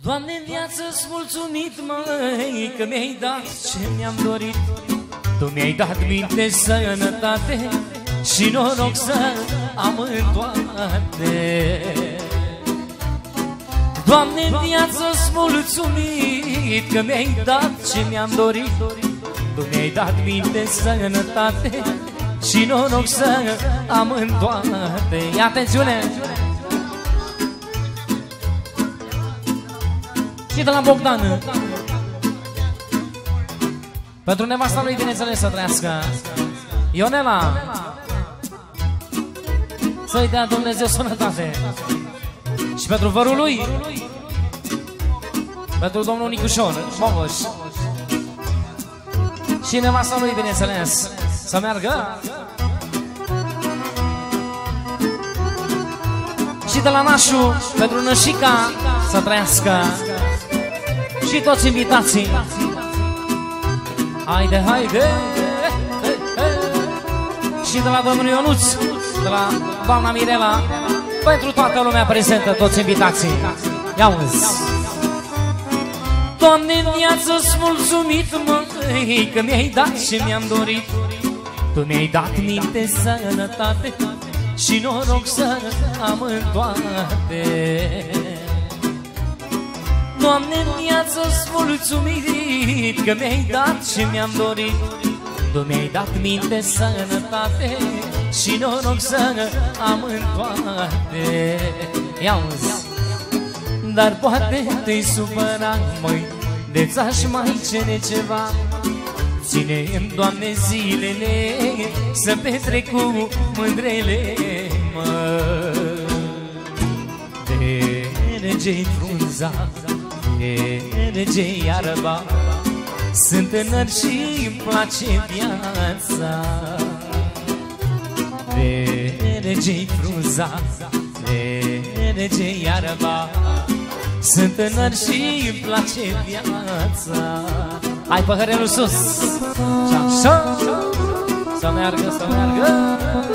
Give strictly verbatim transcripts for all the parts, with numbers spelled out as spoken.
Doamne, în viață-s mulțumit, măi, că mi-ai dat ce mi-am dorit. Tu mi-ai dat minte, sănătate și noroc să am în toate. Doamne, în viață-s mulțumit, că mi-ai dat ce mi-am dorit. Tu mi-ai dat minte, sănătate și noroc să am în toate. Ia atențiune! Și de la Bogdan, pentru nevasta lui, bineînțeles, să trăiască. Ionela, să-i dea Dumnezeu sănătate. Și pentru vărul lui, pentru domnul Nicușor Mogoș. Și nevasta lui, bineînțeles, să meargă. Și de la Nașu, pentru Nășica, să trăiască. Și toți invitații. Haide, haide! Și de la domnul Ionuț, de la doamna Mirela, pentru toată lumea prezentă, toți invitații. Ia-uzi! Doamne, în viață-s mulțumit, măi, că mi-ai dat ce mi-am dorit. Tu mi-ai dat minte, sănătate și noroc să am în toate. Doamne, în viață-s mulțumit, că mi-ai dat ce mi-am dorit. Tu mi-ai dat minte, sănătate și noroc să am în toate. Ia-uzi! Dar poate te-i supăra, măi, de ți-aș mai cere ceva. Ține-mi, Doamne, zilele să petrec cu mândrele, mă. De rege-i frunza, de rege-i iarba, sunt tânăr și-mi place viața. De rege-i frunza, de rege-i iarba, sunt tânăr și-mi place viața. Hai, păhărelul sus! Și așa! Să meargă, să meargă!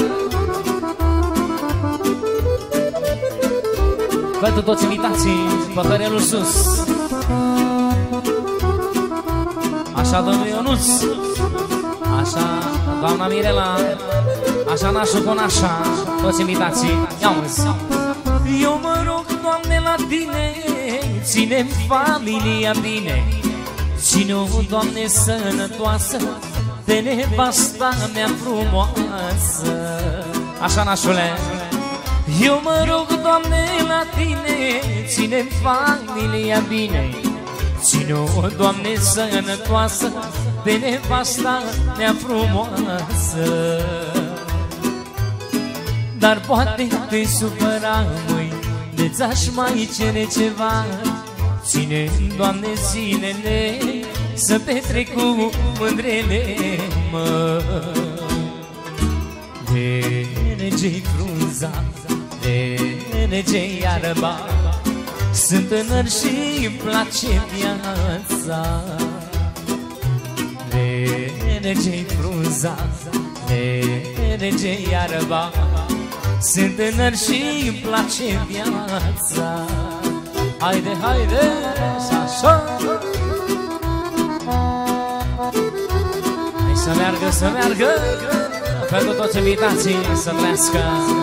Pentru toți invitații, păhărelul sus! Așa, domnul Ionuț! Așa, doamna Mirela! Așa, Nașu cu Nașa! Toți invitații, ia-uzi! Eu mă rog, Doamne, la Tine, ține-mi familia bine. Ține-o, Doamne, sănătoasă, de nevasta mea frumoasă. Așa, Nașule! Eu mă rog, Doamne, la Tine, ține-mi familia bine. Ține-o, Doamne, sănătoasă, de nevasta mea frumoasă. Dar poate te supăra, măi, de ți-aș mai cere ceva. Ține-mi, Doamne, zilele să petrec cu mândrele, mă. De rege-i frunza, de rege-i iarba, sunt tânăr și-mi place viața. De rege-i frunza, de rege-i iarba, sunt tânăr și-mi place viața. Haide, haide, și așa! Hai să meargă, să meargă, pentru toți invitații să trăiască.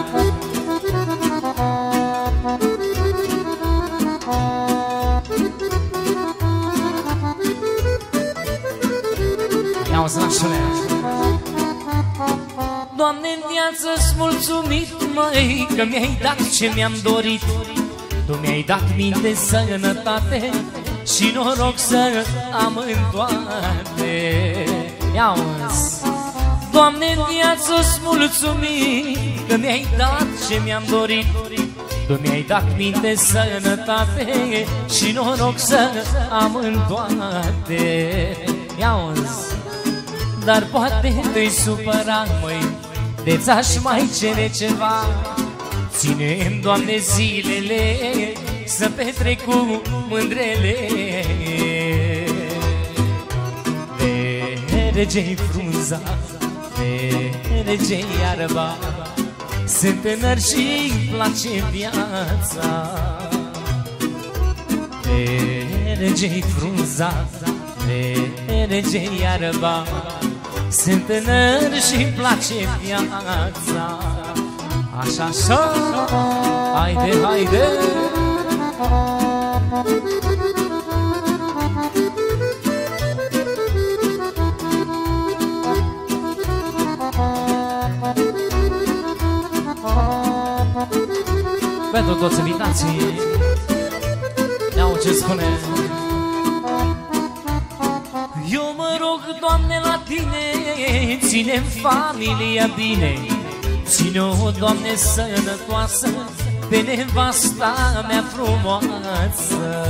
Ia-o-ți, Nașule! Doamne, în viață-s mulțumit, măi, că mi-ai dat ce mi-am dorit. Tu mi-ai dat minte, sănătate și noroc să am în toate. Ia-uzi! Doamne, în viață-s mulțumit, că mi-ai dat ce mi-am dorit. Tu mi-ai dat minte, sănătate și noroc să am în toate. Ia-uzi! Dar poate te-i supăra, măi, de ți-aș mai cere ceva. Ține-mi, Doamne, zilele să petrec cu mândrele. De rege-i frunza, de rege-i iarba, sunt tânăr și-mi place viața. Merge-i frunza, merge iarba, sunt tânăr și-mi place viața. Așa, așa, haide, haide. Pentru toți invitații, iau ce spune. Eu mă rog, Doamne, la Tine, ține-mi familia bine, ține-o, Doamne, sănătoasă, pe nevasta mea frumoasă.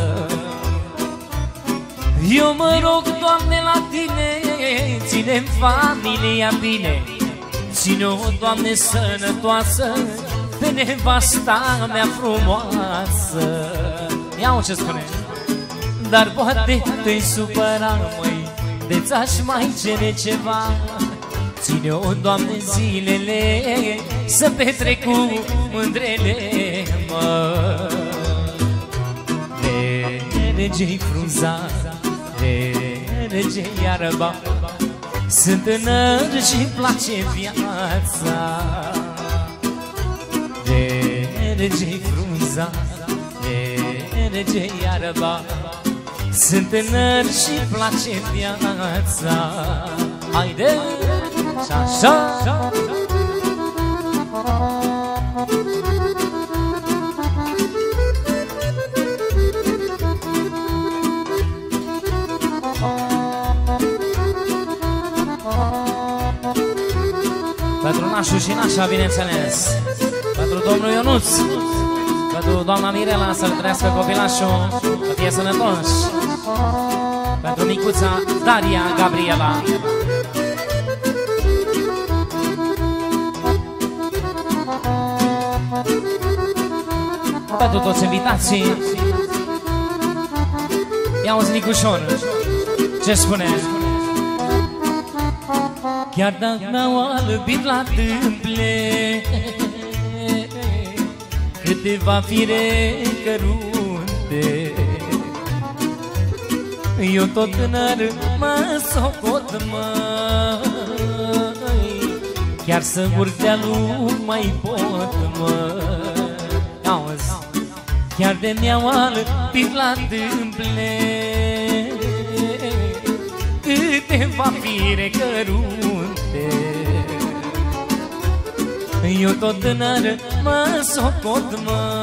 Eu mă rog, Doamne, la Tine, ține-mi familia bine, ține-o, Doamne, sănătoasă, pe nevasta mea frumoasă. Iau ce spune. Dar poate te-i supăra, măi, de ți-aș mai cere ceva. Ține-o, Doamne, zilele să petrec cu mândrele, mă. Merge-i frunza, merge-i iarba, sunt tânăr și-mi place viața. Merge-i frunza, merge iarba, sunt tânăr și-mi place viața. Haide, și-așa. Pentru nașul și nașa, bineînțeles, pentru domnul Ionuț, pentru doamna Mirela, să-l trăiască copilașul, să fie sănătoși. Pentru micuța Daria Gabriela. Pentru toți invitații, ia-uzi Nicușor, ce spune? Chiar dacă n-au albit la tâmple câteva fire cărunte, eu tot tânăr mă socot, măi, chiar să urc de-a-lui mai pot, măi. Auzi, chiar de mi-au albit la tâmple câteva fire cărunte, eu tot tânăr mă socot, mă,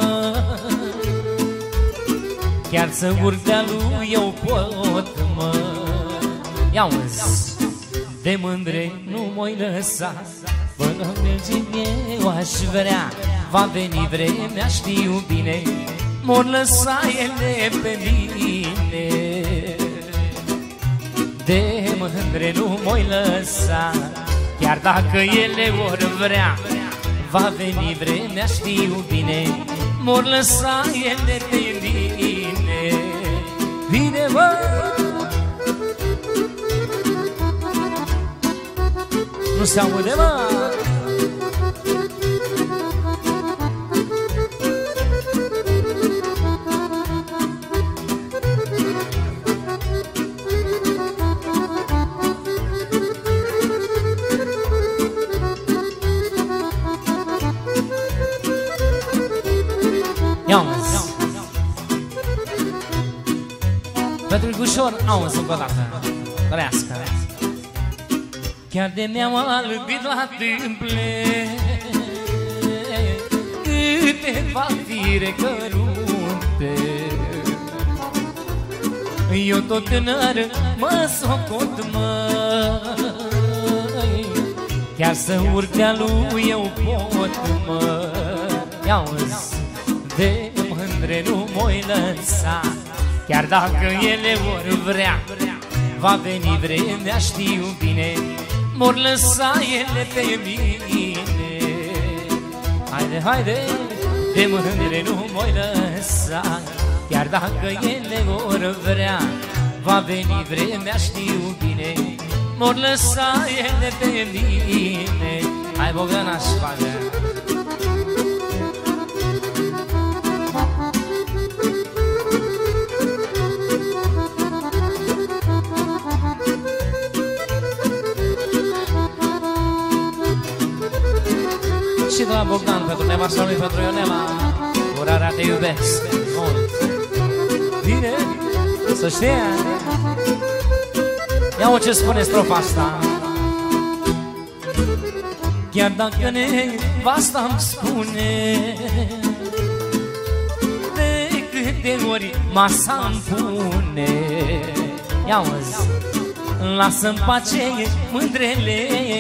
chiar să urc de-a lui eu pot, mă. Ia-uzi, de mândre nu m-oi lăsa, până merge eu aș vrea, va veni vremea, știu bine, m-or lăsa ele pe mine. De mândre nu m-oi lăsa, chiar dacă ele or vrea, va veni vremea, știu bine, m-or lăsa ele pe mine. Vine, mă! Nu se aude, mă! Ia-uzi, pentru Igușor, auzi încă o dată, trăiască. Chiar de mi-am albit la tâmple câteva fire cărunte, eu tot tânăr mă socot, măi, chiar să urc de-a lui eu pot, mă. Ia-uzi, de mândre nu m-oi lăsa, chiar dacă ele vor vrea, va veni vremea, știu bine, m-or lăsa ele pe mine. Haide, haide, de mândre nu m-oi lăsa, chiar dacă ele vor vrea, va veni vremea, știu bine, m-or lăsa ele pe mine. Hai, Bogdanaș, fagă! Bogdan, pentru nevasta lui, pentru Ionela. Urarea, te iubesc mult. Bine, să știe. Ia-o ce spune strofa asta. Chiar dacă nevasta-mi spune de câte ori masa-mi pune, ia-o-zi, lasă-mi pace mândrele,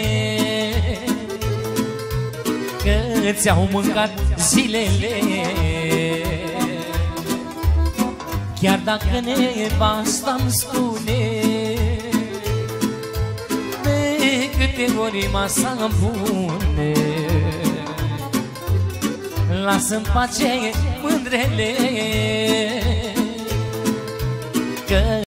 că ți-au mâncat zilele. Chiar dacă nevasta-mi spune de câte ori masa-mi pune, lasă-mi pace mândrele, că